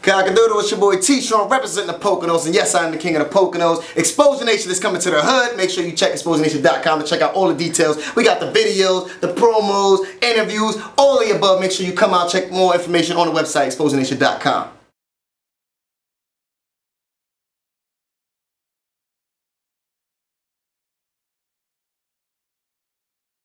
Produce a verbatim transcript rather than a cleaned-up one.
Cock-a-doodle, it's your boy T Shaun representing the Poconos, and yes, I am the king of the Poconos. Exposure Nation is coming to the hood. Make sure you check exposure nation dot com to check out all the details. We got the videos, the promos, interviews, all of the above. Make sure you come out, check more information on the website exposure nation dot com.